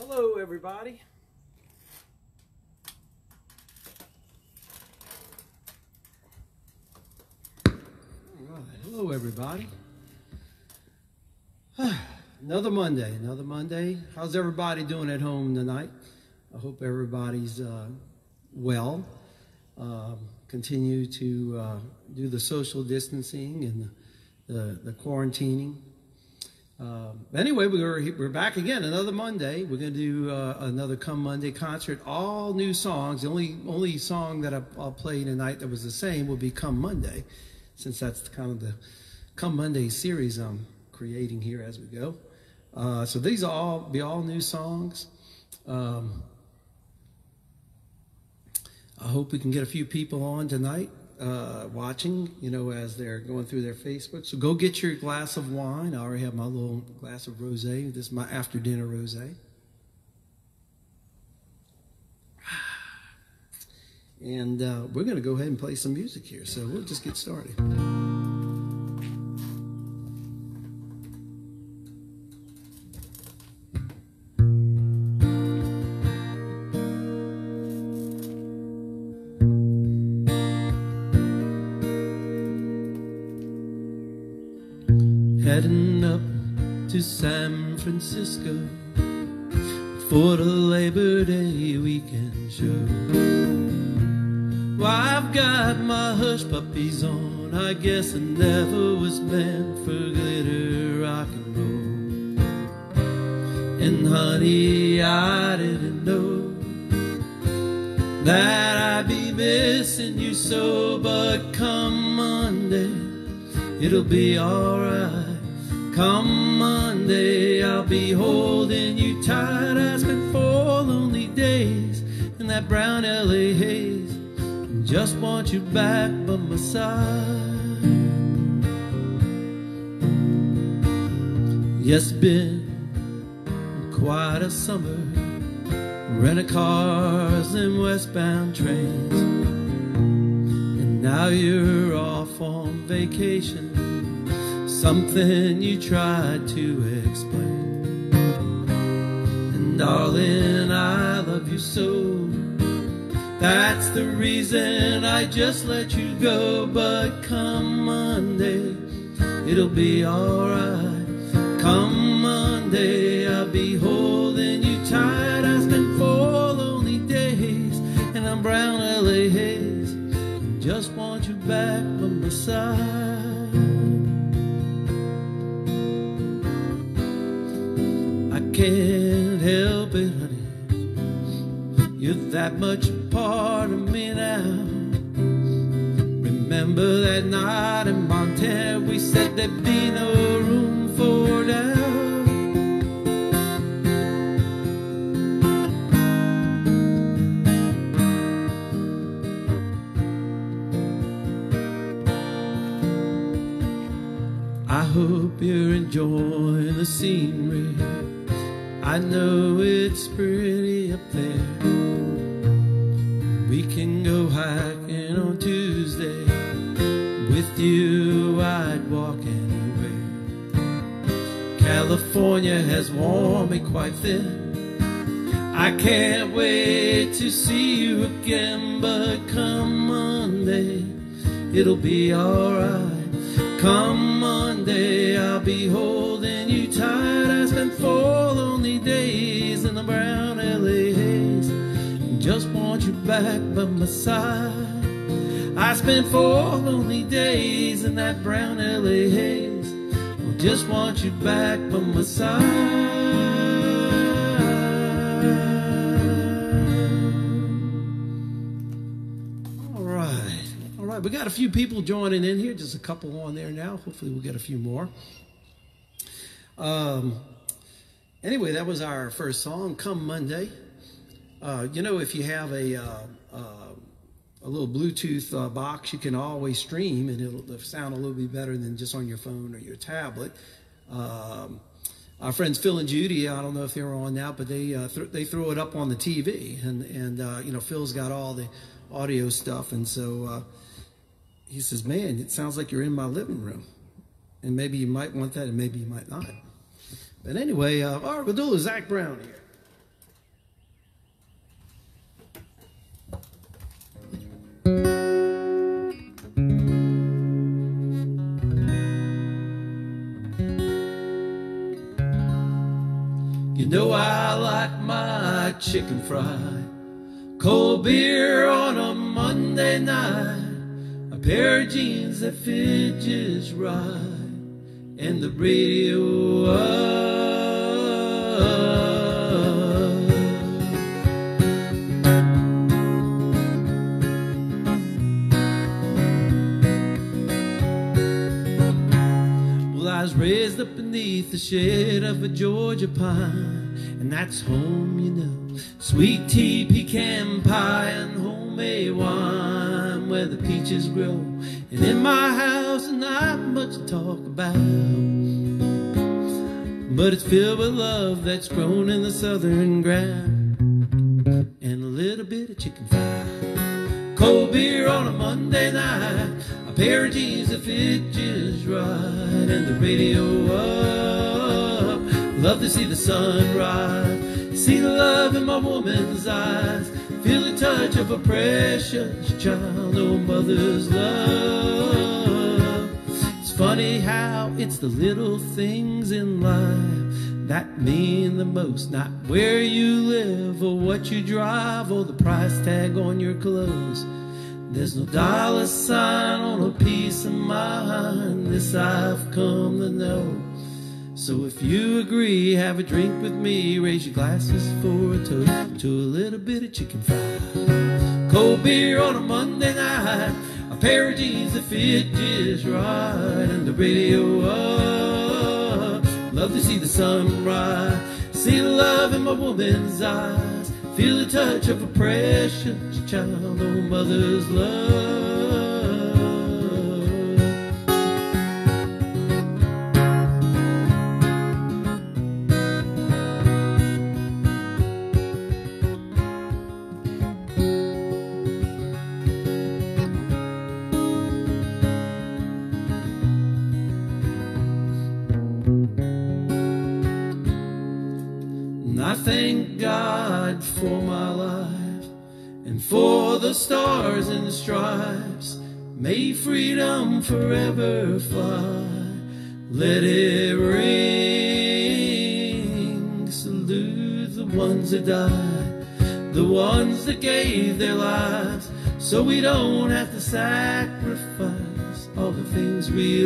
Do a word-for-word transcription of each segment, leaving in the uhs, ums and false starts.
Hello, everybody. All right. Hello, everybody. Another Monday, another Monday. How's everybody doing at home tonight? I hope everybody's uh, well. Um, continue to uh, do the social distancing and the, the, the quarantining. Um, anyway, we're, we're back again, another Monday. We're going to do uh, another Come Monday concert, all new songs. The only only song that I'll, I'll play tonight that was the same will be Come Monday, since that's kind of the Come Monday series I'm creating here as we go. Uh, so these will all be all new songs. Um, I hope we can get a few people on tonight. Uh, watching, you know, as they're going through their Facebook. So go get your glass of wine. I already have my little glass of rosé. This is my after dinner rosé. And uh, we're going to go ahead and play some music here. So we'll just get started. Heading up to San Francisco for the Labor Day weekend show. Well, I've got my hush puppies on. I guess I never was meant for glitter rock and roll. And honey, I didn't know that I'd be missing you so. But come Monday, it'll be alright. Come Monday, I'll be holding you tight. I spent four lonely days in that brown L A haze, and just want you back by my side. Yes, it's been quite a summer, renting cars and westbound trains, and now you're off on vacation. Something you tried to explain. And darling, I love you so. That's the reason I just let you go. But come Monday, it'll be alright. Come Monday, I'll be holding you tight. I spent four lonely days and I'm brown L A haze, and just want you back by my side. Can't help it, honey, you're that much a part of me now. Remember that night in Montana, we said there'd be no room for doubt. I hope you're enjoying the scenery. I know it's pretty up there. We can go hiking on Tuesday. With you I'd walk anywhere. California has worn me quite thin. I can't wait to see you again. But come Monday, it'll be alright. Come Monday, I'll be holding you tight. I spent four lonely days in the brown L A haze, and just want you back by my side. I spent four lonely days in that brown L A haze, and just want you back by my side. We got a few people joining in here, just a couple on there now. Hopefully we'll get a few more. Um, anyway, that was our first song, Come Monday. Uh, you know, if you have a, uh, uh, a little Bluetooth uh, box, you can always stream, and it'll sound a little bit better than just on your phone or your tablet. Um, our friends Phil and Judy, I don't know if they're on now, but they uh, th they throw it up on the T V, and, and uh, you know, Phil's got all the audio stuff, and so... Uh, He says, man, it sounds like you're in my living room. And maybe you might want that, and maybe you might not. But anyway, uh, all right, we'll do a Zach Brown here. You know I like my chicken fried. Cold beer on a Monday night, a pair of jeans that fit just right, and the radio up. Well, I was raised up beneath the shade of a Georgia pine, and that's home, you know. Sweet tea, pecan pie, and homemade wine where the peaches grow. And in my house, not much to talk about, but it's filled with love that's grown in the southern ground, and a little bit of chicken fried. Cold beer on a Monday night, a pair of jeans that fit just right, and the radio up. Love to see the sunrise, see the love in my woman's eyes, feel the touch of a precious child, oh mother's love. It's funny how it's the little things in life that mean the most, not where you live or what you drive or the price tag on your clothes. There's no dollar sign on a piece of mind, this I've come to know. So if you agree, have a drink with me, raise your glasses for a toast to a little bit of chicken fried. Cold beer on a Monday night, a pair of jeans that fit just right, and the radio up. Love to see the sunrise, see the love in my woman's eyes, feel the touch of a precious child, oh mother's love. I thank God for my life and for the stars and the stripes. May freedom forever fly. Let it ring. Salute the ones that died, the ones that gave their lives, so we don't have to sacrifice all the things we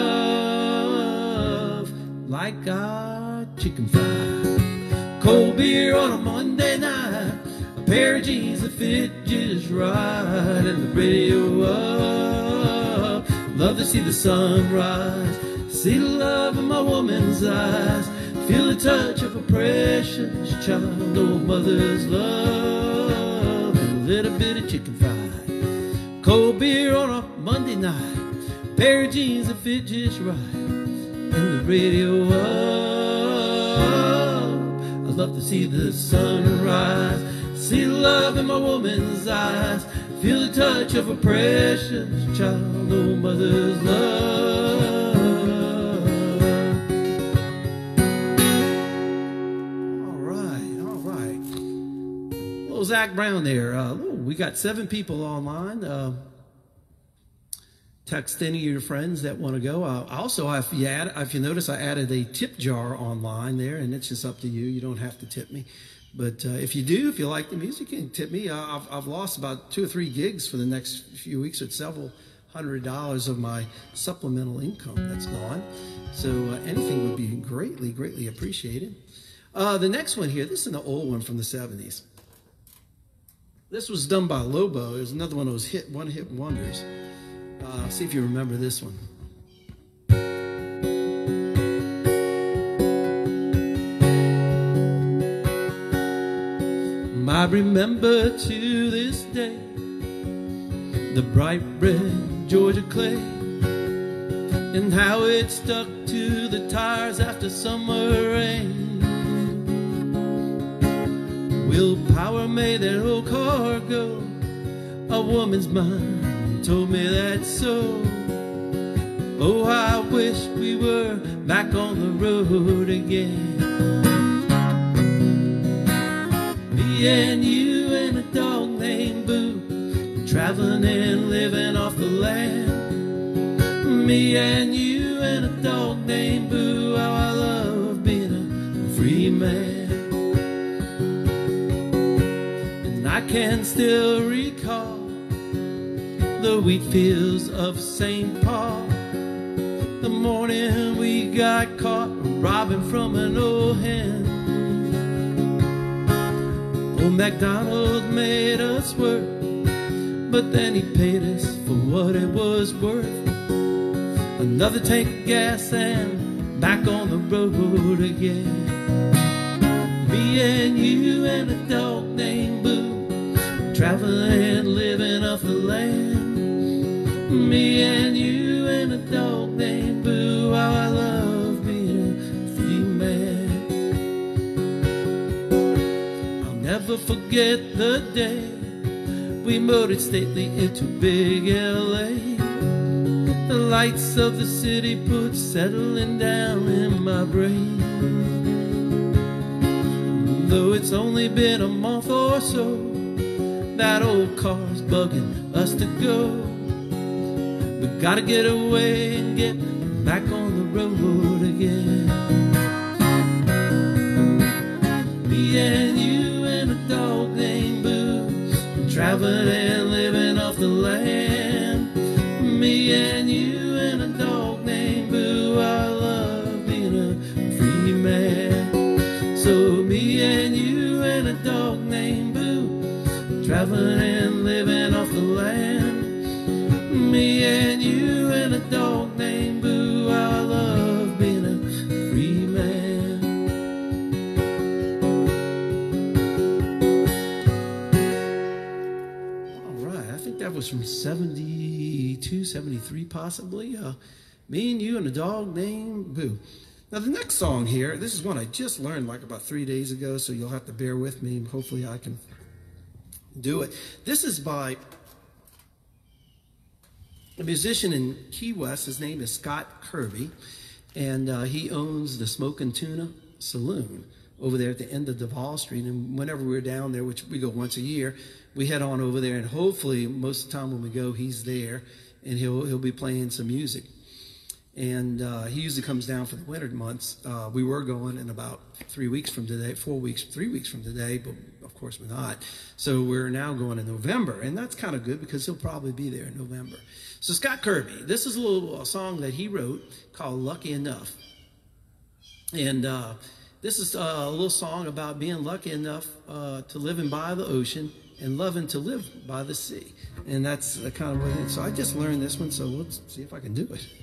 love, like our chicken fried. Cold beer on a Monday night, a pair of jeans that fit just right, and the radio up. Love to see the sunrise, see the love in my woman's eyes, feel the touch of a precious child, oh mother's love, and a little bit of chicken fried. Cold beer on a Monday night, a pair of jeans that fit just right, and the radio up. Love to see the sunrise, see the love in my woman's eyes, feel the touch of a precious child, oh mother's love. All right, all right. Little Zach Brown there. Uh, ooh, we got seven people online. Uh, Text any of your friends that want to go. Uh, also, if you, add, if you notice, I added a tip jar online there, and it's just up to you. You don't have to tip me. But uh, if you do, if you like the music, you can tip me. Uh, I've, I've lost about two or three gigs for the next few weeks. It's several hundred dollars of my supplemental income that's gone. So uh, anything would be greatly, greatly appreciated. Uh, the next one here, this is an old one from the seventies. This was done by Lobo. It was another one of those hit, one-hit wonders. Uh, see if you remember this one. I remember to this day the bright red Georgia clay and how it stuck to the tires after summer rain. Willpower made that old car go. A woman's mind told me that so. Oh, I wish we were back on the road again. Me and you and a dog named Boo, traveling and living off the land. Me and you and a dog named Boo, how I love being a free man. And I can still recall the wheat fields of Saint Paul, the morning we got caught robbing from an old hen. Old MacDonald made us work, but then he paid us for what it was worth. Another tank of gas and back on the road again. Me and you and a dog named Boo, traveling and living off the land. Me and you and a dog named Boo, how I love being a free man. I'll never forget the day we motored stately into big L A. The lights of the city put settling down in my brain. Though it's only been a month or so, that old car's bugging us to go. We gotta get away and get back on the road again. Me and you and a dog named Boo, traveling and living off the land. Me and you and a dog named Boo, I love being a free man. So me and you and a dog named Boo, traveling and living off the land. Me and you and a dog named Boo, I love being a free man. All right, I think that was from seventy-two, seventy-three possibly. Uh, me and you and a dog named Boo. Now the next song here, this is one I just learned like about three days ago, so you'll have to bear with me. Hopefully I can do it. This is by a musician in Key West. His name is Scott Kirby, and uh, he owns the Smokin' Tuna Saloon over there at the end of Duval Street. And whenever we're down there, which we go once a year, we head on over there, and hopefully most of the time when we go, he's there, and he'll he'll be playing some music. And uh, he usually comes down for the winter months. Uh, we were going in about three weeks from today, four weeks, three weeks from today, but of course we're not. So we're now going in November, and that's kind of good because he'll probably be there in November. So Scott Kirby, this is a little a song that he wrote called Lucky Enough. And uh, this is a little song about being lucky enough uh, to living by the ocean and loving to live by the sea. And that's the kind of what it is. So I just learned this one, so let's see if I can do it.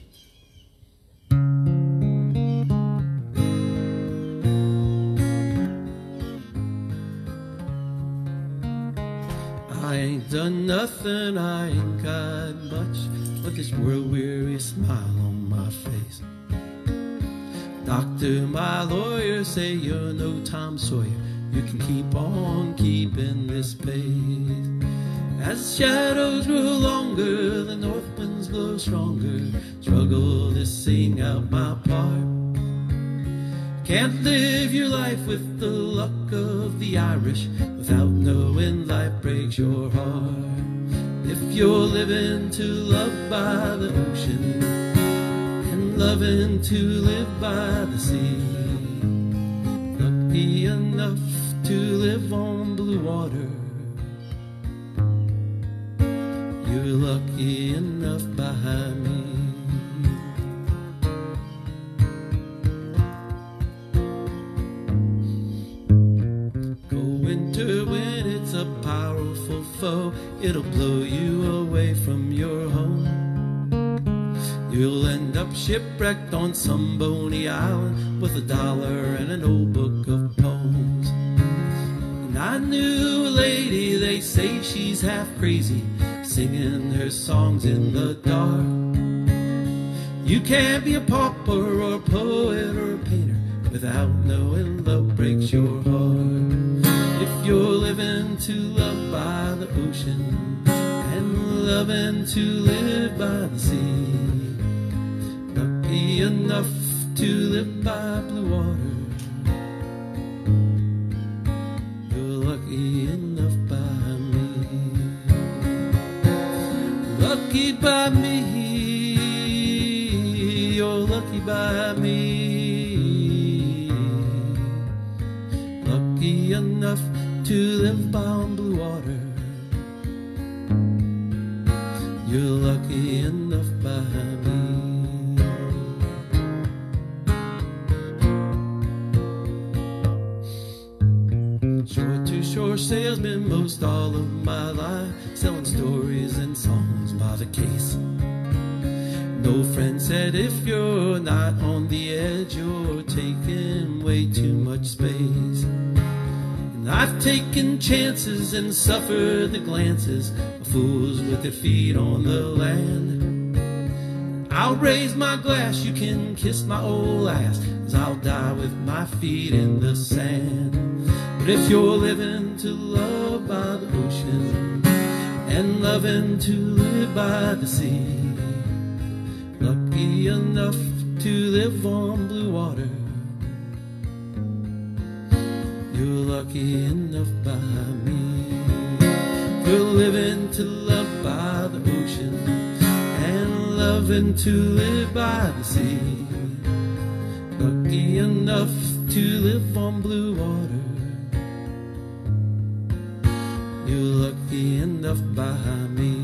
I ain't done nothing, I ain't got much, but this world-weary smile on my face. Doctor, my lawyer, say you're no Tom Sawyer. You can keep on keeping this pace. As the shadows grow longer, the north winds blow stronger. Struggle to sing out my part. Can't live your life with the luck of the Irish without knowing life breaks your heart. If you're living to love by the ocean and loving to live by the sea, lucky enough to live on blue water, you're lucky enough by me. Winter, when it's a powerful foe, it'll blow you away from your home. You'll end up shipwrecked on some boney island with a dollar and an old book of poems. And I knew a lady, they say she's half crazy, singing her songs in the dark. You can't be a pauper or a poet or a painter without knowing love breaks your heart. If you're living to love by the ocean and loving to live by the sea, lucky enough to live by blue water, you're lucky enough by me. Lucky by me, you're lucky by me. lucky enough to live by blue water. You're lucky enough by me. Shore to shore salesman most all of my life, selling stories and songs by the case. No friend said if you're not on the edge, you're taking way too much space. And I've taken chances and suffered the glances of fools with their feet on the land. I'll raise my glass, you can kiss my old ass, as I'll die with my feet in the sand. But if you're living to love by the ocean and loving to live by the sea, lucky enough to live on blue water, you're lucky enough by me. You're living to love by the ocean and loving to live by the sea, lucky enough to live on blue water, you're lucky enough by me.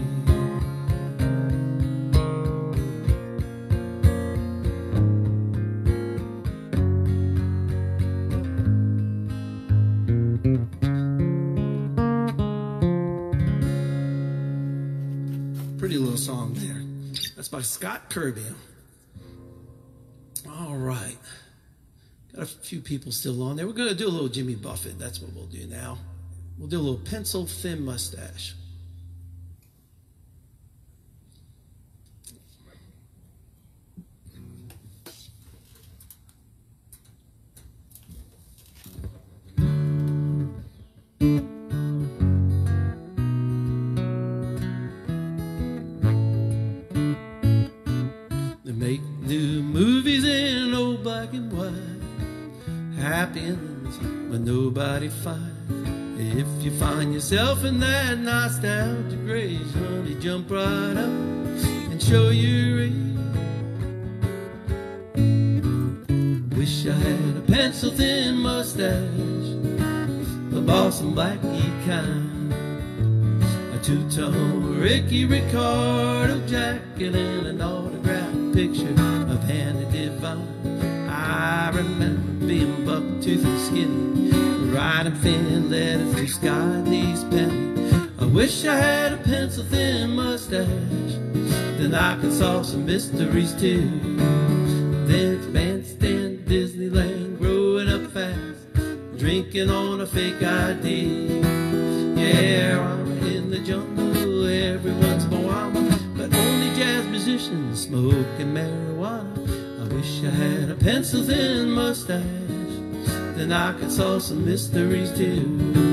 Pretty little song there. That's by Scott Kirby. All right. Got a few people still on there. We're going to do a little Jimmy Buffett. That's what we'll do now. We'll do a little pencil thin mustache. They make new movies in old black and white, happy endings but nobody fights. If you find yourself in that nostalgia grace, honey, jump right up and show your age. Wish I had a pencil-thin mustache, the Boston blackie kind, a two-tone Ricky Ricardo jacket, and an autographed picture of Hannah Divine. I remember being buck-toothed and skinny, writing thin letters through sky these pennies. I wish I had a pencil-thin mustache, then I could solve some mysteries too. Then it's bandstand, Disneyland, growing up fast, drinking on a fake I D. Yeah, I'm in the jungle every once in a while, but only jazz musicians smoking marijuana. I wish I had a pencil-thin mustache, then I could solve some mysteries too.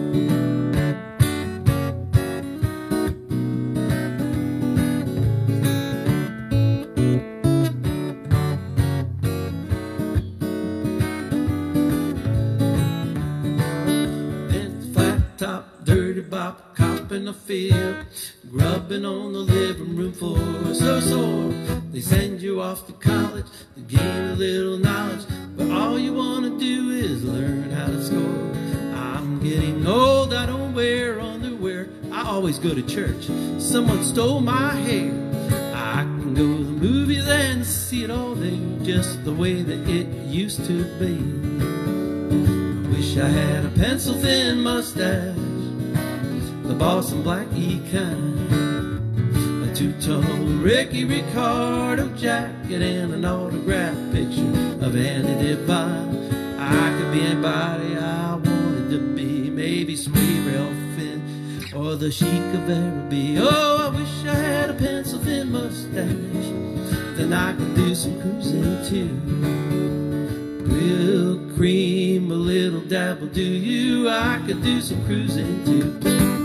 Bop, cop in the field, grubbing on the living room floor. So sore, they send you off to college to gain a little knowledge, but all you want to do is learn how to score. I'm getting old, I don't wear underwear, I always go to church. Someone stole my hair. I can go to the movies and see it all there, just the way that it used to be. I wish I had a pencil-thin mustache, the Boston blackie kind, a two-tone Ricky Ricardo jacket, and an autographed picture of Andy Divine. I could be anybody I wanted to be, maybe Sweet Ralph Finn or the Sheik of Araby. Oh, I wish I had a pencil-thin mustache, then I could do some cruising too. Real cream, a little dabble, do you? I could do some cruising too.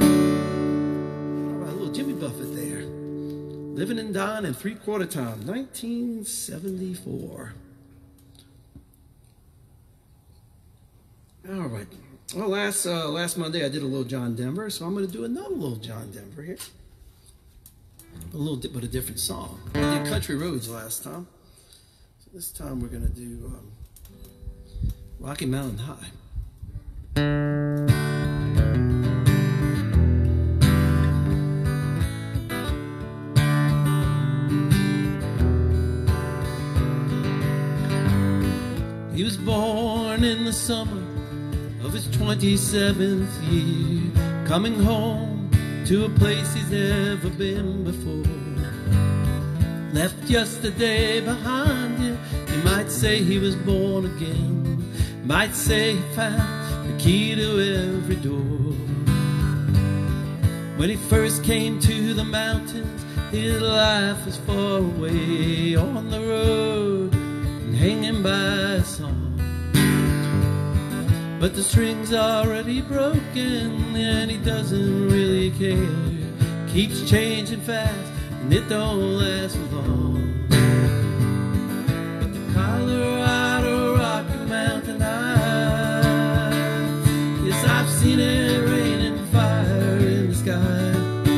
Living and Dying in Three-Quarter Time, nineteen seventy-four. All right. Well, last uh, last Monday I did a little John Denver, so I'm going to do another little John Denver here. A little bit, but a different song. I did Country Roads last time. So this time we're going to do um, Rocky Mountain High. born in the summer of his twenty-seventh year, coming home to a place he's never been before. Left yesterday behind him, you might say he was born again, might say he found the key to every door. When he first came to the mountains, his life was far away, on the road and hanging by a song. But the string's already broken and he doesn't really care. Keeps changing fast and it don't last long. But the Colorado Rocky Mountain High, yes, I've seen it rain and fire in the sky.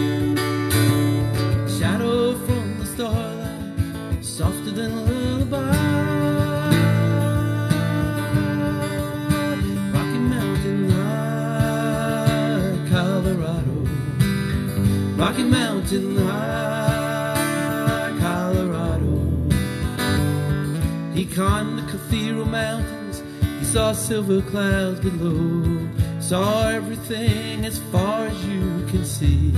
Shadow from the starlight, softer than a lullaby. Rocky Mountain High, Colorado. Rocky Mountain High, Colorado. He climbed the cathedral mountains, he saw silver clouds below, saw everything as far as you can see.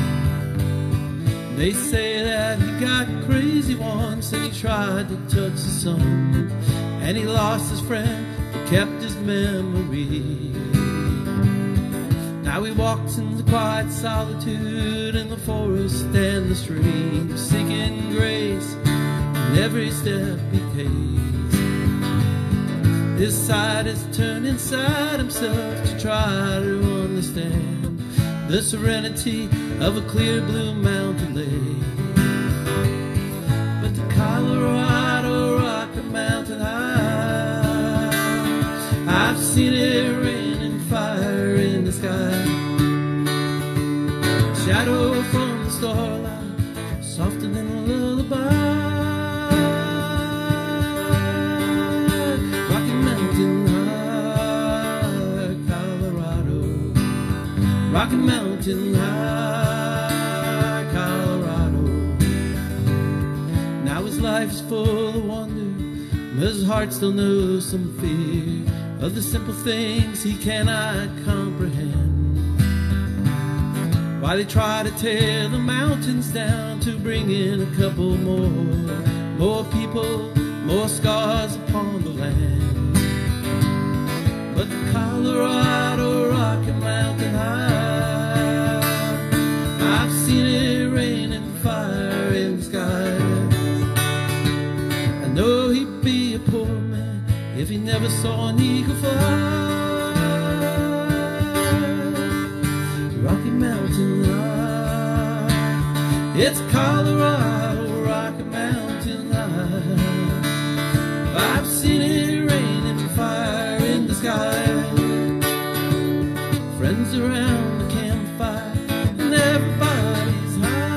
They say that he got crazy once and he tried to touch the sun, and he lost his friend but kept his memory. Now he walks in the quiet solitude in the forest and the stream, seeking grace in every step he takes. His side is turned inside himself to try to understand the serenity of a clear blue mountain lake. But the Colorado Rocky Mountain High, I've seen it rain and fire in the sky. Shadow from the starlight, softer than a lullaby. Rocky Mountain High, Colorado. Rocky Mountain High, Colorado. Now his life is full of wonder, but his heart still knows some fear of the simple things he cannot comprehend. While they try to tear the mountains down to bring in a couple more, more people, more scars upon the land. But the Colorado Rocky Mountain High, I've seen it rain and fire in the sky. I know he'd be a poor man if he never saw an eagle fly. Rocky Mountain High, it's Colorado Rocky Mountain High. I've seen it rain and fire in the sky. Friends around the campfire and everybody's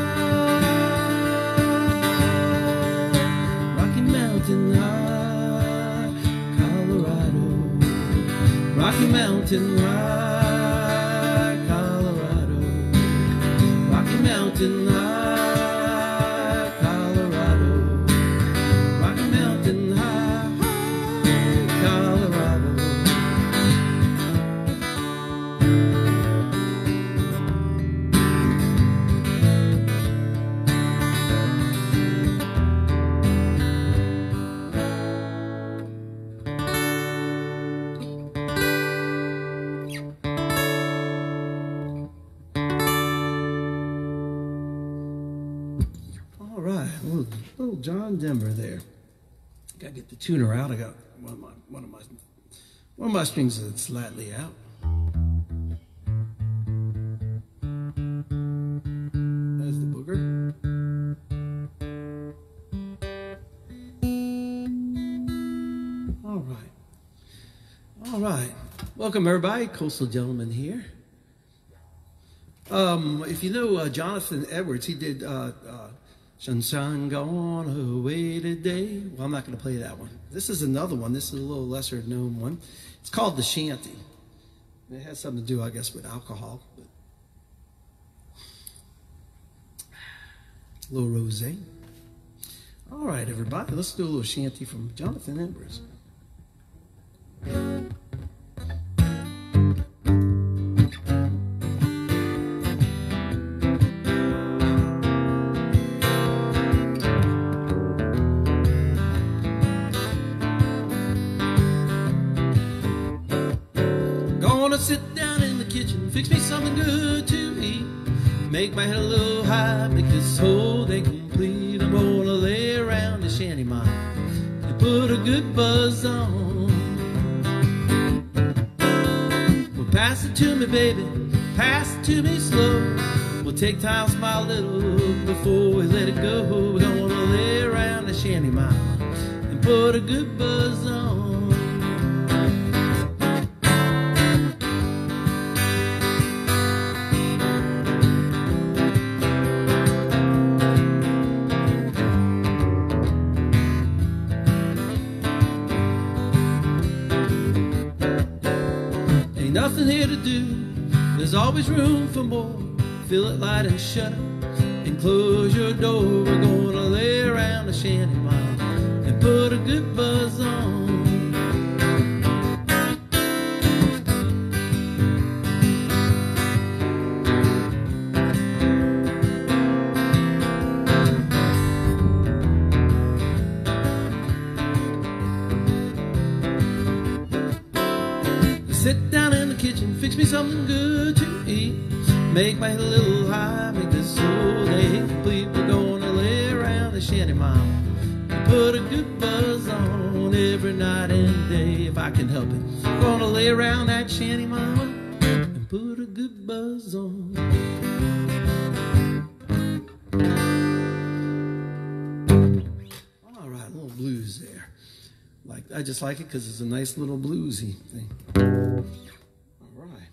high. Rocky Mountain High, Colorado. Rocky Mountain High, Colorado. Rocky Mountain High, Colorado. Rocky Mountain High, Colorado. All right, little, little John Denver there. Got to get the tuner out. I got one of my one of my one of my strings that's slightly out. There's the booger. All right, all right. Welcome everybody. Coastal Gentleman here. Um, if you know uh, Jonathan Edwards, he did uh, uh, Sunshine Gone Away Today. Well, I'm not going to play that one. This is another one. This is a little lesser known one. It's called The Shanty. It has something to do, I guess, with alcohol. But a little rosé. All right, everybody. Let's do a little shanty from Jonathan Edwards. Gonna sit down in the kitchen, fix me something good to eat, make my head a little high, make this whole day complete. I'm gonna lay around the shanty mine and put a good buzz on. Well, pass it to me, baby, pass it to me slow. We'll take time, smile a little before we let it go. We're gonna lay around the shanty mine and put a good buzz on. Nothing here to do, there's always room for more. Fill it, light and shut it, and close your door. We're gonna lay around the shanty mine and put a good buzz on. Sit down in the kitchen, fix me something good to eat, make my head a little high, make this whole day complete. We're gonna lay around the shanty mine and put a good buzz on every night and day. If I can help it, we're gonna lay around that shanty mine and put a good buzz on. All right, a little blues there. Like, I just like it because it's a nice little bluesy thing. All right.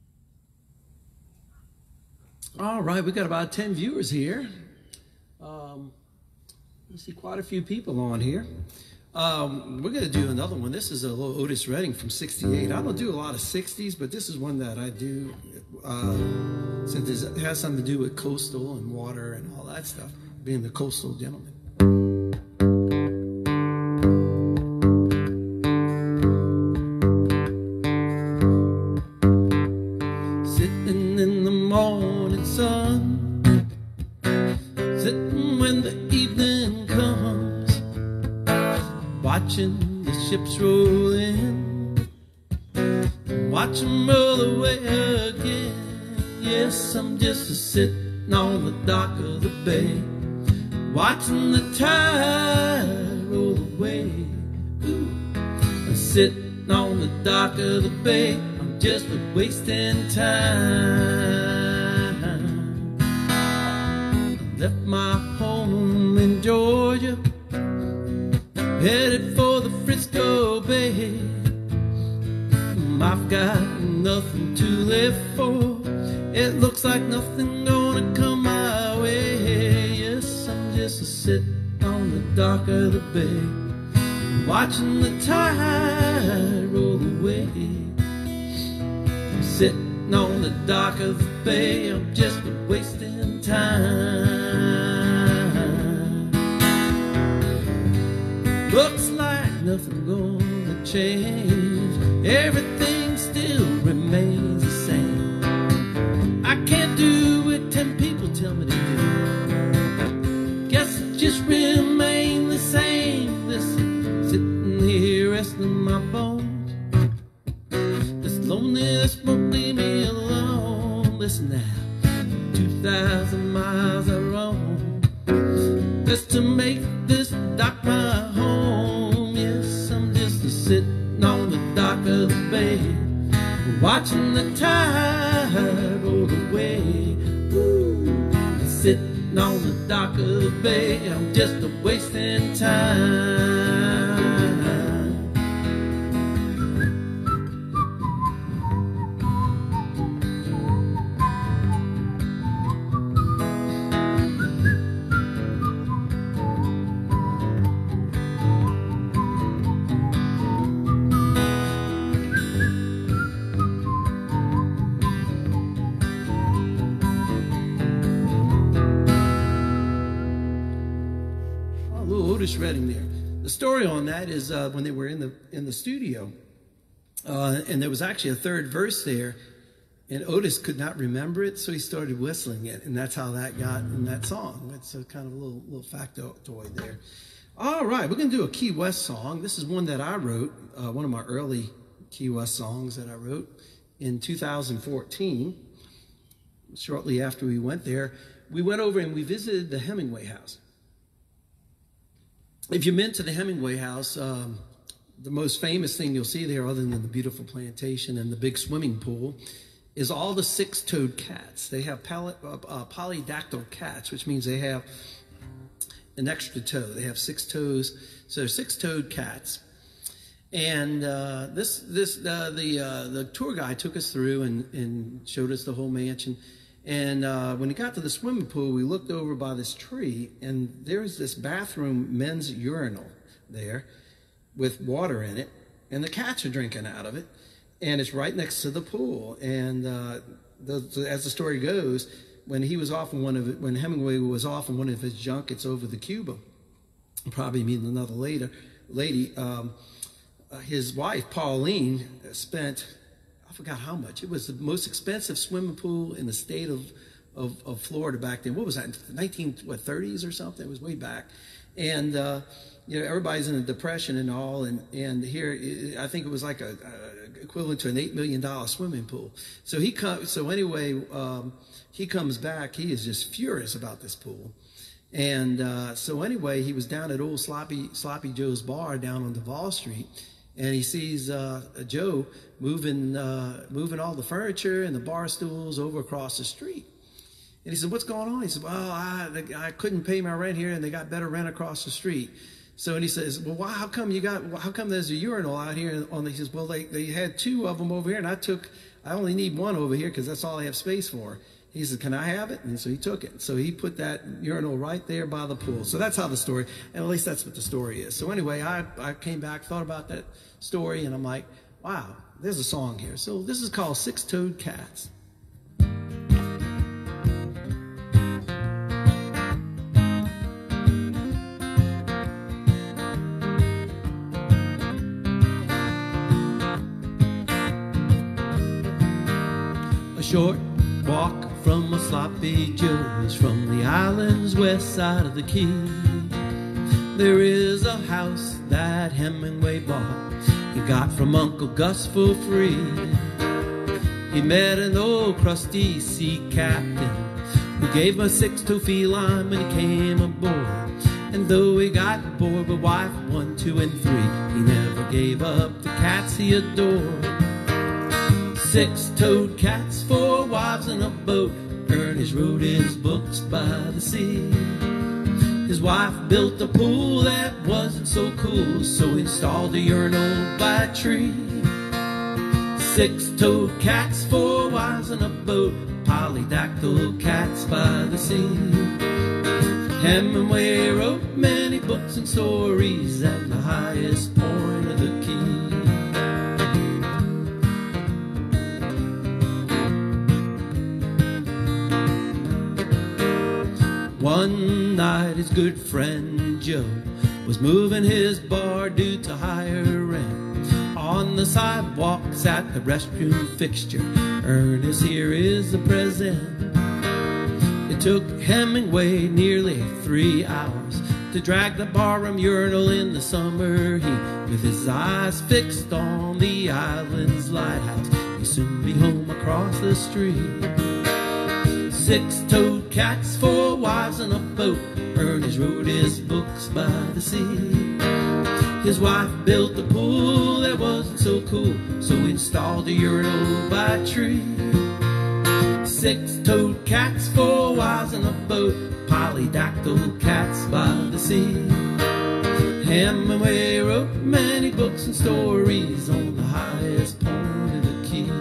All right, we got about ten viewers here. Um, you see quite a few people on here. Um, we're going to do another one. This is a little Otis Redding from sixty-eight. I don't do a lot of sixties, but this is one that I do uh, since it has something to do with coastal and water and all that stuff, being the coastal gentleman. Watching the ships roll in, watch them roll away again. Yes, I'm just a sitting on the dock of the bay, watching the tide roll away. Ooh. I'm sitting on the dock of the bay, I'm just a wasting time. I left my home in Georgia, headed for the Frisco Bay. I've got nothing to live for, it looks like nothing gonna come my way. Yes, I'm just a sitting on the dock of the bay, watching the tide roll away. I'm sitting on the dock of the bay, I'm just a wasting time. Looks like nothing gonna change, everything still remains the same. I can't do what ten people tell me to do, guess it just remain the same. Listen, sitting here resting my bones, this loneliness won't leave me alone. Listen now, two thousand miles I roam just to make this dock my home. Yes, I'm just a sitting on the dock of the bay, watching the tide roll away. Ooh, I'm sitting on the dock of the bay, I'm just a wasting time. Otis Redding there. The story on that is uh, when they were in the in the studio, Uh, and there was actually a third verse there, and Otis could not remember it, so he started whistling it, and that's how that got in that song. It's a kind of a little, little factoid there. All right, we're going to do a Key West song. This is one that I wrote, uh, one of my early Key West songs that I wrote in two thousand fourteen. Shortly after we went there, we went over and we visited the Hemingway house. If you've been to the Hemingway house, um, the most famous thing you'll see there, other than the beautiful plantation and the big swimming pool, is all the six-toed cats. They have poly, uh, uh, polydactyl cats, which means they have an extra toe. They have six toes, so they're six-toed cats. And uh, this, this, uh, the uh, the tour guide took us through and, and showed us the whole mansion. And uh, when we got to the swimming pool, we looked over by this tree, and there's this bathroom men's urinal there with water in it, and the cats are drinking out of it, and it's right next to the pool. And uh, the, as the story goes, when he was off in one of it, when Hemingway was off in one of his junkets over the Cuba, probably meeting another later lady, um, uh, his wife Pauline spent, I forgot how much. It was the most expensive swimming pool in the state of of, of Florida back then. What was that? nineteen what thirties or something? It was way back, and. Uh, You know, everybody's in a depression and all, and, and here, I think it was like a, a equivalent to an eight million dollar swimming pool. So he comes, so anyway, um, he comes back, he is just furious about this pool. And uh, so anyway, he was down at old Sloppy, Sloppy Joe's bar down on Duval Street, and he sees uh, Joe moving, uh, moving all the furniture and the bar stools over across the street. And he said, "What's going on?" He said, "Well, I, I couldn't pay my rent here, and they got better rent across the street." So, and he says, "Well, why, how come you got, how come there's a urinal out here?" On the, he says, "Well, they, they had two of them over here, and I took, I only need one over here because that's all I have space for." He said, "Can I have it?" And so he took it. So he put that urinal right there by the pool. So that's how the story, and at least that's what the story is. So anyway, I, I came back, thought about that story, and I'm like, wow, there's a song here. So this is called Six-Toed Cats. Short walk from a Sloppy Joe's, from the island's west side of the key. There is a house that Hemingway bought, he got from Uncle Gus for free. He met an old crusty sea captain who gave him a six-toed feline when he came aboard. And though he got bored with wife one, two, and three, he never gave up the cats he adored. Six-toed cats, four wives in a boat. Ernest wrote his books by the sea. His wife built a pool that wasn't so cool, so installed a urinal by a tree. Six-toed cats, four wives in a boat. Polydactyl cats by the sea. Hemingway wrote many books and stories at the highest point of the key. One night his good friend Joe was moving his bar due to higher rent. On the sidewalk sat the restroom fixture. Ernest, here is the present. It took Hemingway nearly three hours to drag the barroom urinal in the summer heat. With his eyes fixed on the island's lighthouse, he'd soon be home across the street. Six-toed cats, four wives in a boat. Ernest wrote his books by the sea. His wife built a pool that wasn't so cool, so he installed a urinal by a tree. Six-toed cats, four wives in a boat. Polydactyl cats by the sea. Hemingway wrote many books and stories on the highest point of the key.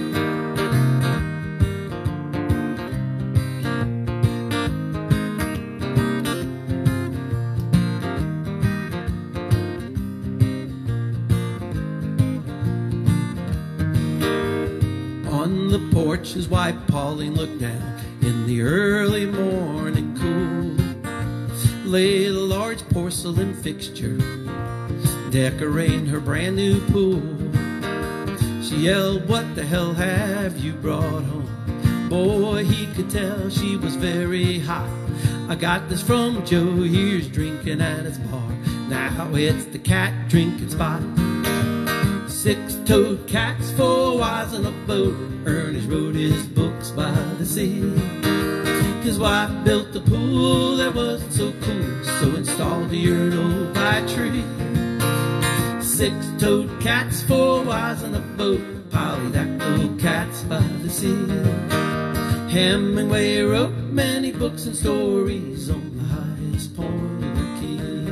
On the porch, his wife Pauline looked down. In the early morning cool lay the large porcelain fixture decorating her brand new pool. She yelled, "What the hell have you brought home?" Boy, he could tell she was very hot. "I got this from Joe, here's drinking at his bar. Now it's the cat drinking spot. Six-toed cats, four wives in a boat. Ernest wrote his books by the sea. His wife built a pool that wasn't so cool, so installed a urinal by a tree. Six-toed cats, four wives in a boat. Polydactyl cats by the sea. Hemingway wrote many books and stories on the highest point of the key.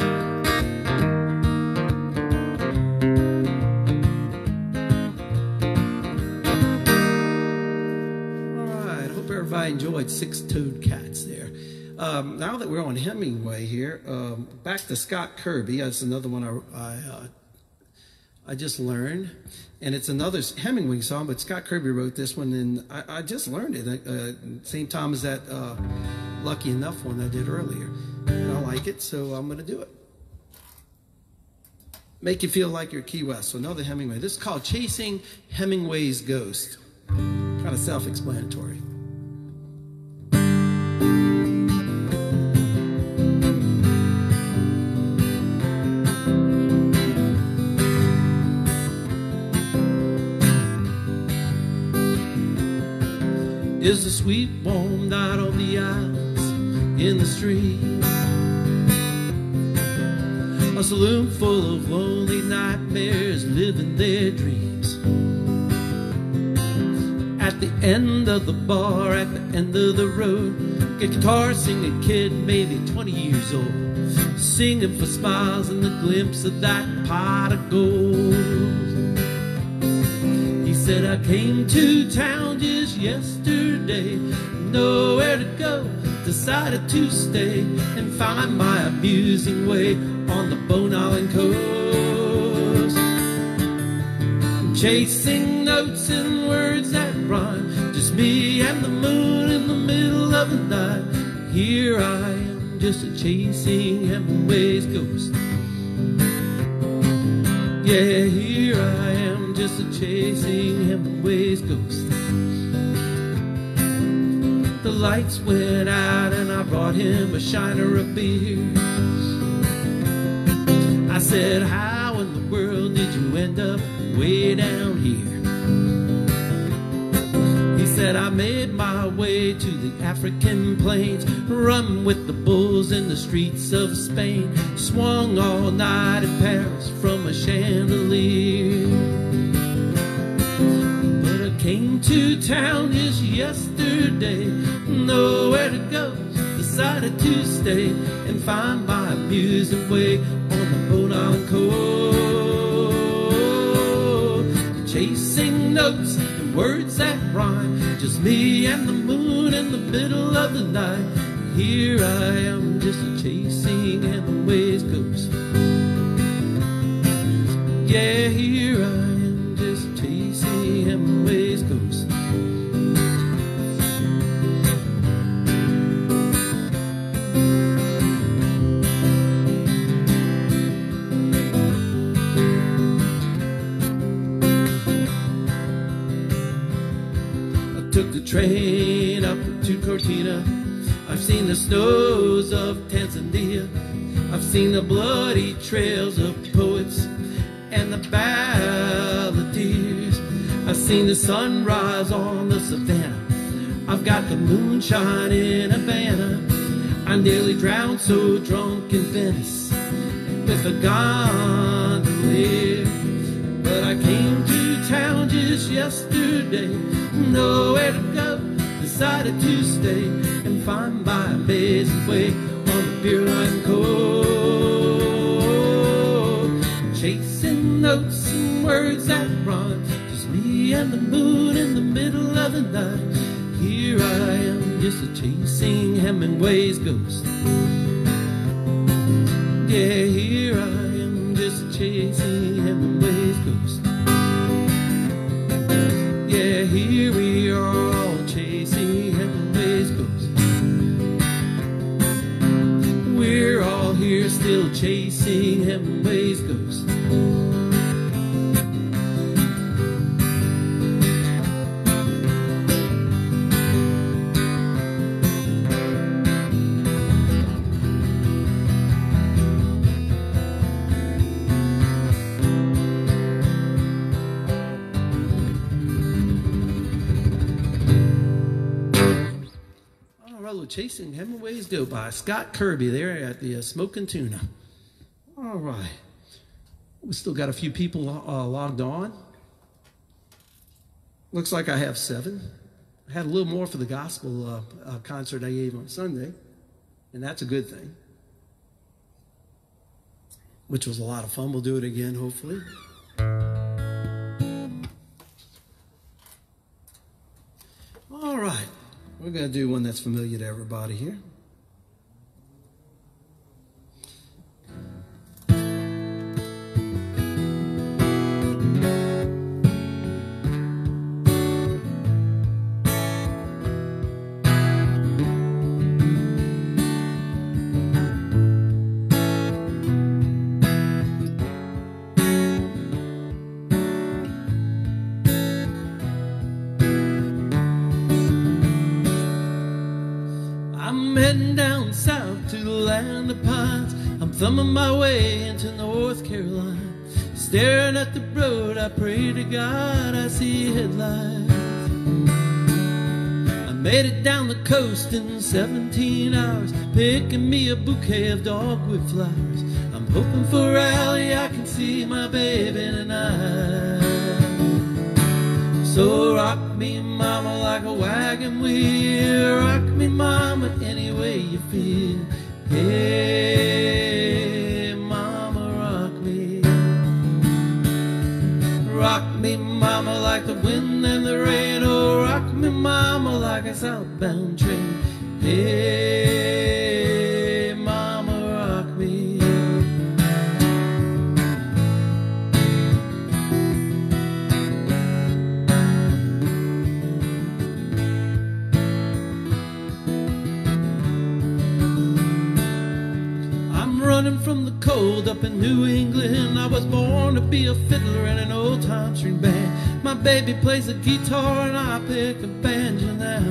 All right, I hope everybody enjoyed Six-Toed Cats there. Um, now that we're on Hemingway here, um, back to Scott Kirby. That's another one I, I, uh, I just learned. And it's another Hemingway song, but Scott Kirby wrote this one, and I, I just learned it uh, same time as that uh, Lucky Enough one I did earlier. And I like it, so I'm going to do it. Make you feel like you're Key West. So another Hemingway. This is called Chasing Hemingway's Ghost. Kind of self-explanatory. Is the sweet warm night on the islands in the street, a saloon full of lonely nightmares living their dreams. At the end of the bar, at the end of the road, get guitar singing kid, maybe twenty years old, singing for smiles and the glimpse of that pot of gold. He said, "I came to town just yesterday, nowhere to go, decided to stay and find my amusing way on the Bone Island coast. Chasing notes and words that rhyme, just me and the moon in the middle of the night. Here I am, just a chasing Hemingway's ghost. Yeah, here I am, just a chasing Hemingway's ghost." The lights went out and I brought him a shiner of beer. I said, "How in the world did you end up way down here?" He said, "I made my way to the African plains, run with the bulls in the streets of Spain, swung all night in Paris from a chandelier. But I came to town just yesterday, nowhere to go, decided to stay and find my amusing way on the Bone Island coast. Chasing notes and words that rhyme, just me and the moon in the middle of the night. Here I am, just a chasing Hemingway's ghost. Yeah, here I am, just chasing Hemingway's ghost." Took the train up to Cortina. I've seen the snows of Tanzania. I've seen the bloody trails of poets and the balladeers. I've seen the sunrise on the savannah. I've got the moonshine in Havana. I nearly drowned so drunk in Venice with a gondolier. But I came to town just yesterday, nowhere to go, decided to stay and find my amazing way on the Beer Line coast. Chasing notes and words that rhyme, just me and the moon in the middle of the night. Here I am, just a chasing Hemingway's ghost. Yeah, here I am, just a chasing Hemingway's ghost. Yeah, here we are all chasing Hemingway's ghost. We're all here still chasing Hemingway's ghost. Hello, Chasing Hemingway's Go by Scott Kirby there at the uh, Smoking Tuna. All right. We still got a few people uh, logged on. Looks like I have seven. I had a little more for the gospel uh, uh, concert I gave on Sunday, and that's a good thing, which was a lot of fun. We'll do it again, hopefully. All right. We're going to do one that's familiar to everybody here. Thumbing my way into North Carolina, staring at the road, I pray to God I see headlights. I made it down the coast in seventeen hours, picking me a bouquet of dogwood flowers. I'm hoping for rally, I can see my baby tonight. So rock me, mama, like a wagon wheel. Rock me, mama, any way you feel. Hey, mama, rock me. Rock me, mama, like the wind and the rain. Oh, rock me, mama, like a southbound train. Hey, mama, rock me. Running from the cold up in New England, I was born to be a fiddler in an old-time string band. My baby plays a guitar and I pick a banjo now.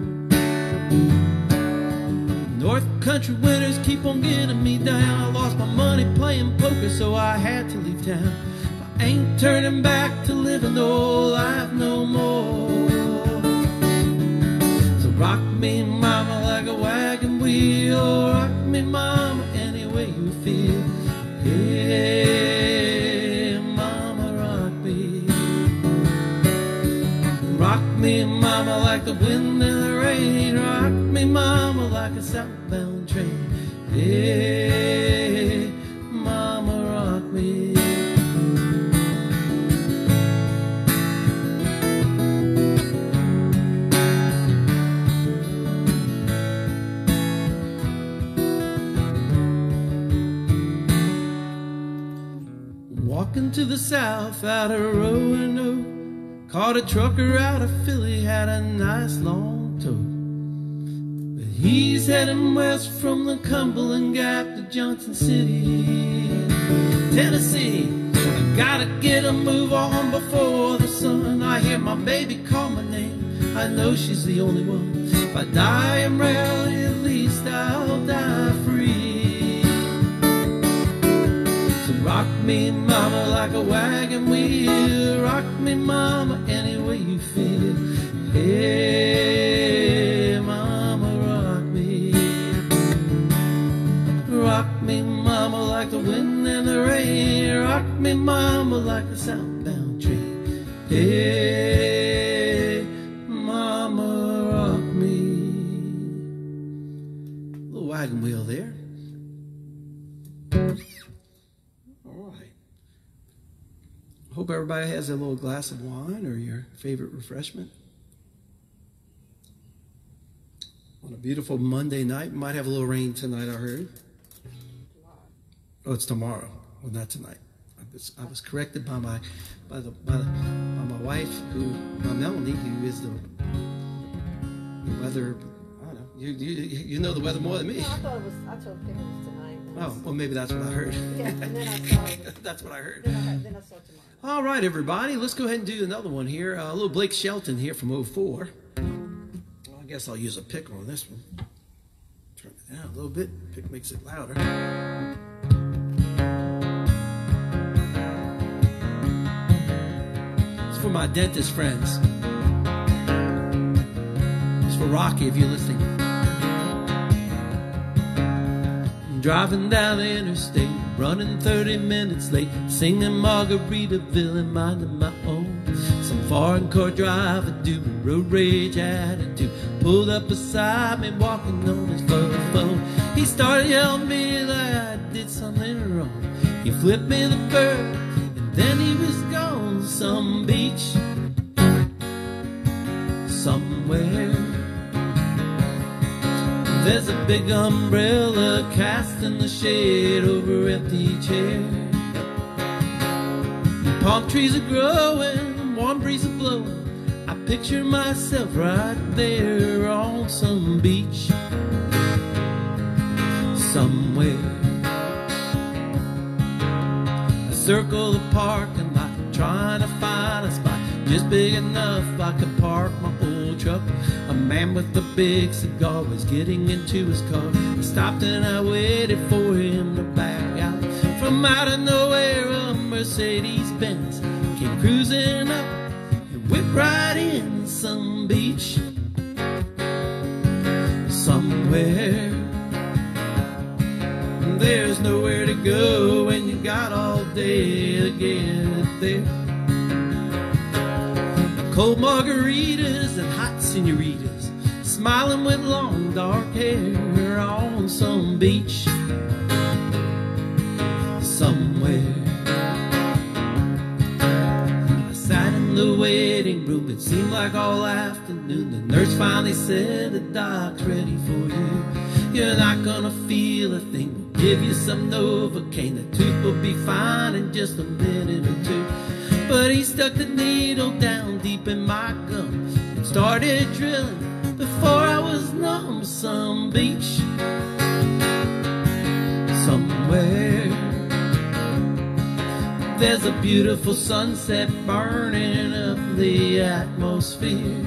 North country winters keep on getting me down. I lost my money playing poker, so I had to leave town. I ain't turning back to living the old life no more. So rock me, mama, like a wagon wheel. Rock me, mama, any way you feel. Hey, mama, rock me. Rock me, mama, like the wind and the rain. Rock me, mama, like a southbound train. Hey, mama, rock me. Walking to the south out of Roanoke, caught a trucker out of Philly, had a nice long tow. But he's heading west from the Cumberland Gap to Johnson City, Tennessee. I gotta get a move on before the sun. I hear my baby call my name, I know she's the only one. If I die in rally, at least I'll die free. Rock me, mama, like a wagon wheel. Rock me, mama, any way you feel. Hey, mama, rock me. Rock me, mama, like the wind and the rain. Rock me, mama, like a southbound train. Hey, mama, rock me. Little wagon wheel there. Hope everybody has a little glass of wine or your favorite refreshment. On a beautiful Monday night. Might have a little rain tonight, I heard. Oh, it's tomorrow. Well, not tonight. I was, I was corrected by my by the by, the, by my wife, who by Melanie, who is the, the weather. I don't know. You you you know the weather more than me. No, I thought it was. I told him it was tonight. Oh, well, maybe that's what I heard. Yeah, and then I saw it. That's what I heard. Then I, then I saw tomorrow. All right, everybody, let's go ahead and do another one here. Uh, a little Blake Shelton here from oh four. Well, I guess I'll use a pick on this one. Turn it down a little bit. Pick makes it louder. It's for my dentist friends. It's for Rocky, if you're listening. driving down the interstate, running thirty minutes late, singing Margaritaville and minding my own. Some foreign car driver doing road rage attitude pulled up beside me, walking on his phone. He started yelling at me like I did something wrong. He flipped me the bird, and then he was gone. Some beach somewhere. There's a big umbrella casting the shade over empty chairs. Palm trees are growing, warm breeze is blowing. I picture myself right there on some beach somewhere. I circle the parking lot, trying to find a spot just big enough I could park my old truck. A man with a big cigar was getting into his car. I stopped and I waited for him to back out. From out of nowhere, a Mercedes Benz came cruising up and whipped right in some beach somewhere. There's nowhere to go when you got all day to get there. Cold margaritas and hot senoritas, smiling with long dark hair on some beach somewhere. I sat in the waiting room, it seemed like all afternoon. The nurse finally said, the doc's ready for you. You're not gonna feel a thing, we'll give you some Novocaine. The tooth will be fine in just a minute or two. But he stuck the needle down deep in my gum and started drilling before I was numb. Some beach somewhere. There's a beautiful sunset burning up the atmosphere.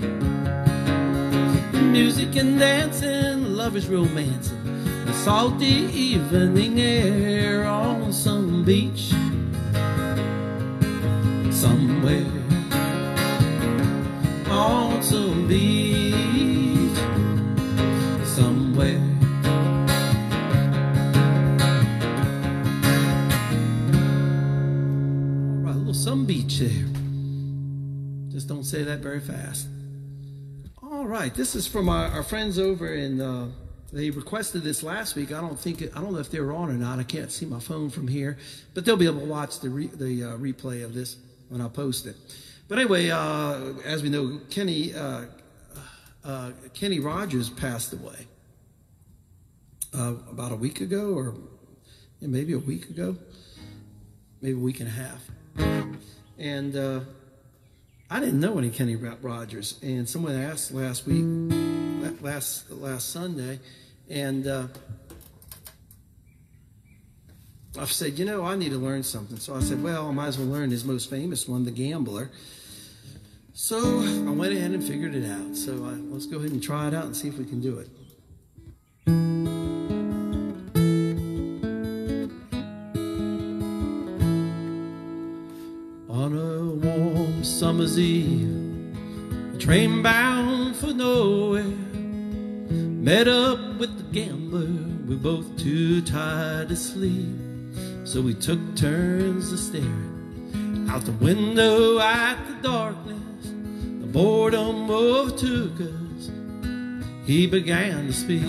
Music and dancing, lovers romancing, the salty evening air on some beach somewhere. On some beach somewhere. All right, a little some beach there. Just don't say that very fast. All right, this is from our, our friends over in, uh, they requested this last week. I don't think, it, I don't know if they were on or not. I can't see my phone from here, but they'll be able to watch the, re, the uh, replay of this when I post it. But anyway, uh, as we know, Kenny, uh, uh, Kenny Rogers passed away uh, about a week ago, or yeah, maybe a week ago, maybe a week and a half. And uh, I didn't know any Kenny Rogers, and someone asked last week, last last Sunday, and uh, I said, you know, I need to learn something. So I said, well, I might as well learn his most famous one, The Gambler. So I went ahead and figured it out. So uh, let's go ahead and try it out and see if we can do it. On a warm summer's eve, a train bound for nowhere, met up with the gambler, we're both too tired to sleep. So we took turns to stare out the window at the darkness. The boredom overtook us. He began to speak.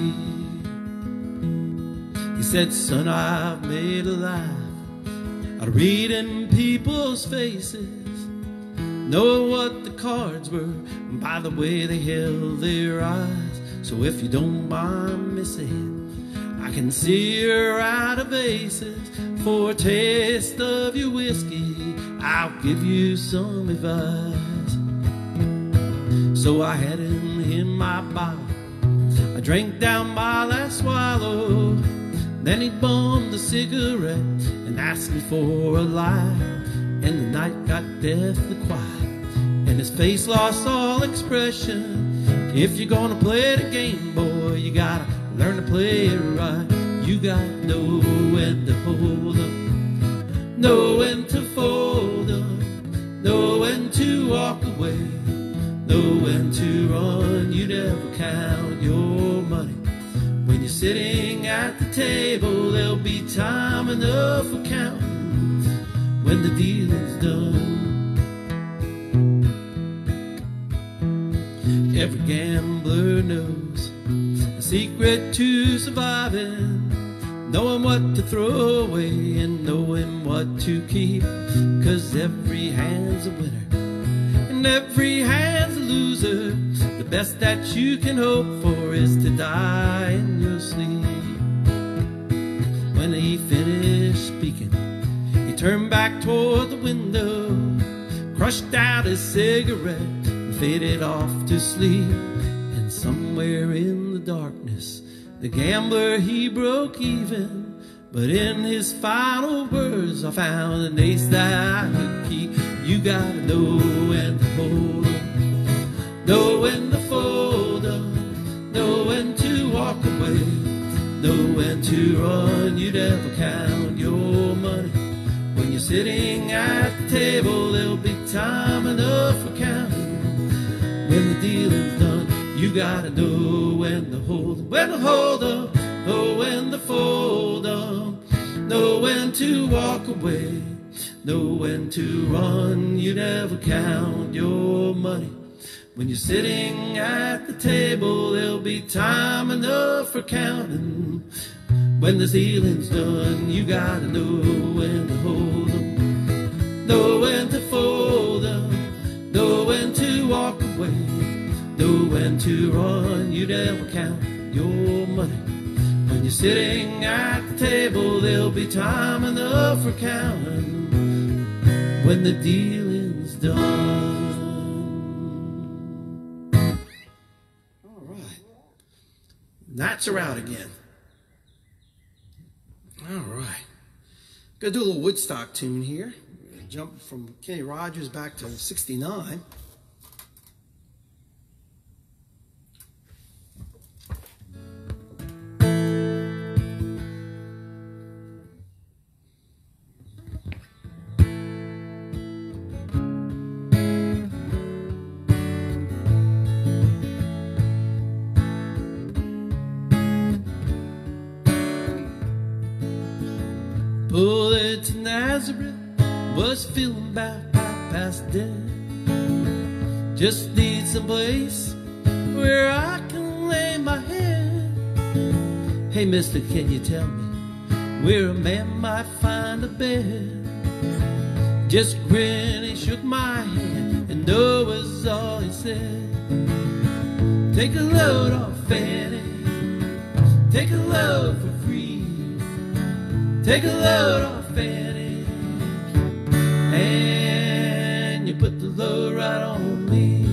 He said, son, I've made a life out of reading people's faces, know what the cards were by the way they held their eyes. So if you don't mind me saying, I can see you're out of aces. For a taste of your whiskey, I'll give you some advice. So I had him in my bottle, I drank down my last swallow. Then he bummed a cigarette and asked me for a light. And the night got deathly quiet, and his face lost all expression. If you're gonna play the game, boy, you gotta learn to play it right. You gotta know when to hold up, know when to fold up, know when to walk away, know when to run. You never count your money when you're sitting at the table, there'll be time enough for counting when the dealing's done. Every gambler knows the secret to surviving, knowing what to throw away and knowing what to keep. 'Cause every hand's a winner and every hand's a loser. The best that you can hope for is to die in your sleep. When he finished speaking, he turned back toward the window, crushed out his cigarette and faded off to sleep. And somewhere in the darkness, the gambler, he broke even. But in his final words, I found an ace that I could keep. You gotta know when to hold up, know when to fold up, know when to walk away, know when to run. You never count your money. When you're sitting at the table, there'll be time enough for counting when the dealing's done. You gotta know when to hold up, when to hold up, know when to fold up, know when to walk away, know when to run. You never count your money. When you're sitting at the table, there'll be time enough for counting when the dealing's done. You gotta know when to hold up, know when to fold up, know when to walk away, know when to run. You never count your money. When you're sitting at the table, there'll be time enough for counting when the dealing's done. All right. Nights are out again. All right. Gonna do a little Woodstock tune here. Jump from Kenny Rogers back to sixty-nine. Pulled to Nazareth, was feeling about half past dead. Just need some place where I can lay my head. Hey mister, can you tell me where a man might find a bed? Just grinned, he shook my hand, and no was all he said. Take a load off Fanny, take a load for free. Take a load off Fanny, and you put the load right on me.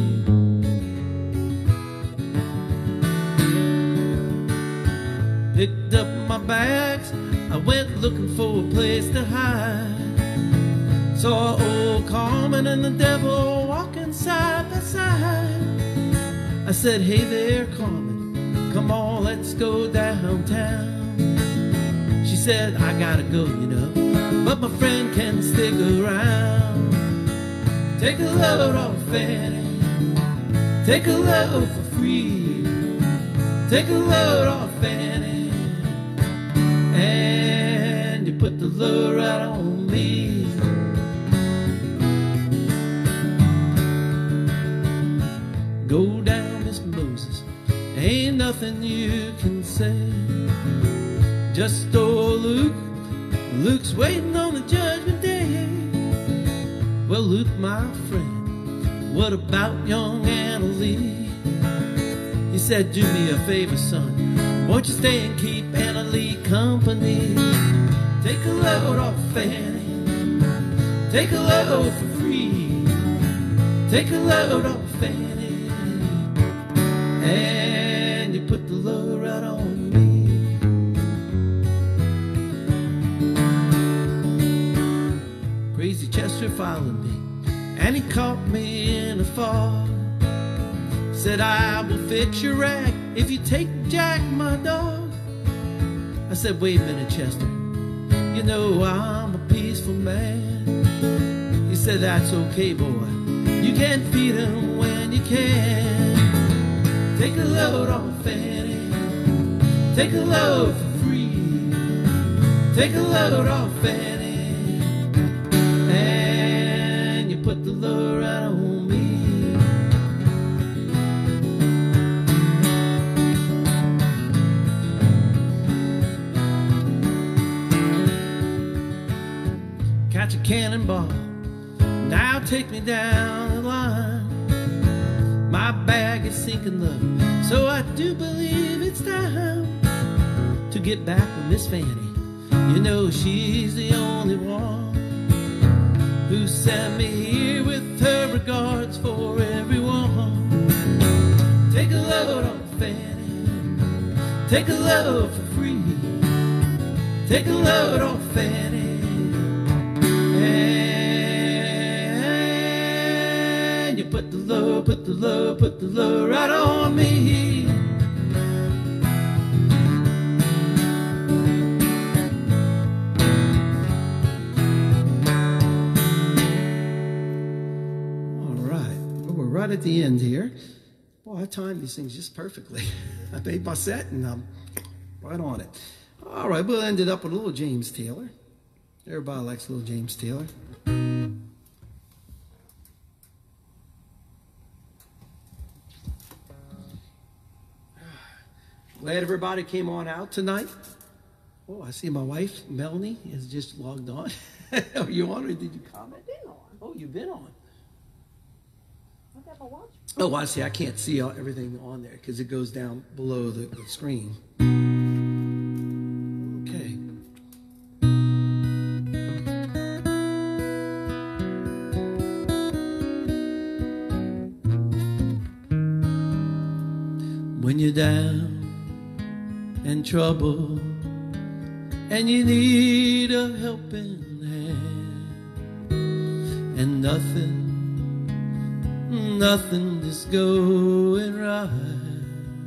Picked up my bags, I went looking for a place to hide. Saw old Carmen and the devil walking side by side. I said, hey there Carmen, come on, let's go downtown. She said, I gotta go, you know, but my friend can stick around. Take a load off Fanny, take a load for free. Take a load off Fanny, and you put the load right on me. Go down, Mister Moses, ain't nothing you can say. Just old Luke, Luke's waiting on the judgment day. Well, Luke, my friend, what about young Anna Lee? He said, do me a favor, son, won't you stay and keep Anna Lee company? Take a load off Fanny, take a load for free. Take a load off Fanny, and you put the load right on me. Crazy Chester followed me, and he caught me in a fog. Said, I will fix your rack if you take Jack, my dog. I said, wait a minute, Chester, you know I'm a peaceful man. He said, that's okay, boy, you can't feed him when you can. Take a load off Fanny, Take a load for free. Take a load off Fanny, and you put the load right on me. Catch a cannonball, now take me down the line. My bag is sinking low, so I do believe it's time to get back with Miss Fanny. You know she's the only one who sent me here with her regards for everyone. Take a load off Fanny, take a load for free. Take a load off Fanny, and you put the load, put the load, put the load right on me. All right, well, we're right at the end here. Well, I timed these things just perfectly. I made my set and I'm right on it. All right, we'll end it up with a little James Taylor. Everybody likes little James Taylor. Glad everybody came on out tonight. Oh, I see my wife, Melanie, has just logged on. Are you on or did you comment? I've been on. Oh, you've been on. I got my watch. Oh, I see. I can't see all, everything on there because it goes down below the, the screen. Okay. When you're down and trouble and you need a helping hand and nothing, nothing is going right,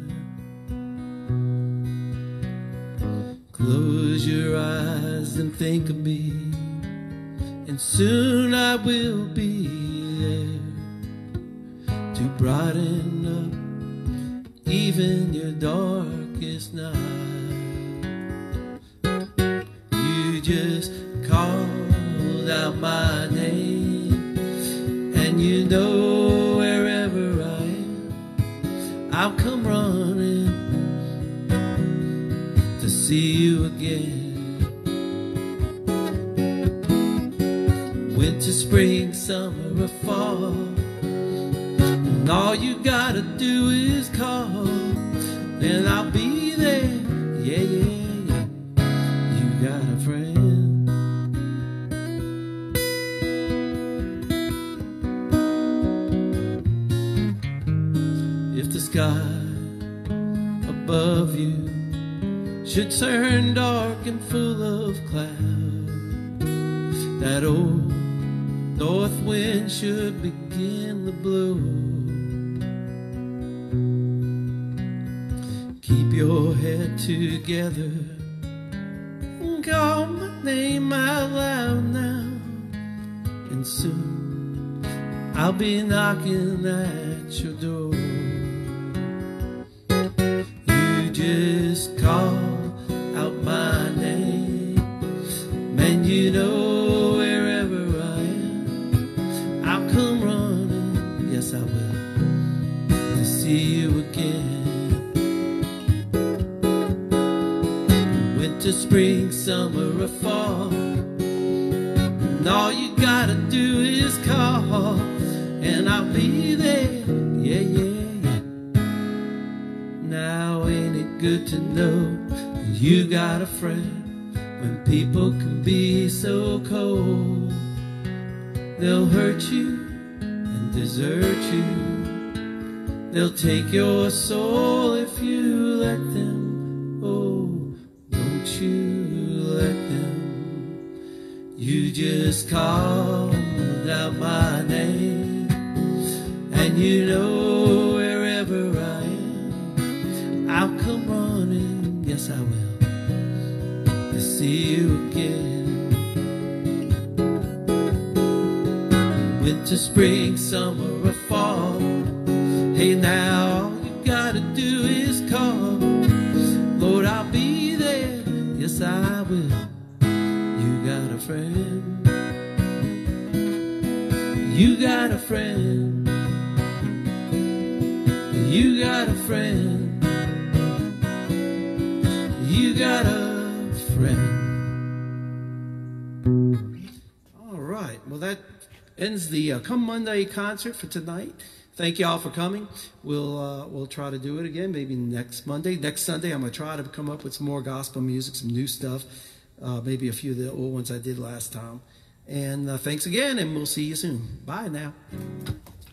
close your eyes and think of me, and soon I will be there to brighten up even your darkest night. You just called out my name, and you know wherever I am, I'll come running to see you again. Winter, spring, summer, or fall, and all you gotta do is call, and I'll be there. Yeah, yeah, yeah. You got a friend. If the sky above you should turn dark and full of clouds, that old north wind should begin to blow, keep your head together and call my name out loud now, and soon I'll be knocking at your door. You just call out my name, and you know wherever I am, I'll come running, yes I will, to see you again. Winter, spring, summer, or fall, and all you gotta do is call, and I'll be there. Yeah, yeah, yeah. Now ain't it good to know that you got a friend when people can be so cold? They'll hurt you and desert you. They'll take your soul if you let them. Oh, don't you let them. You just called out my name, and you know wherever I am, I'll come running, yes I will, to see you again. Winter, spring, summer, or fall, hey now all you gotta do is call, Lord, I'll friend. You got a friend. You got a friend. You got a friend. All right. Well, that ends the uh, Come Monday concert for tonight. Thank you all for coming. We'll uh, we'll try to do it again maybe next Monday. Next Sunday, I'm going to try to come up with some more gospel music, some new stuff, uh, maybe a few of the old ones I did last time. And uh, thanks again, and we'll see you soon. Bye now.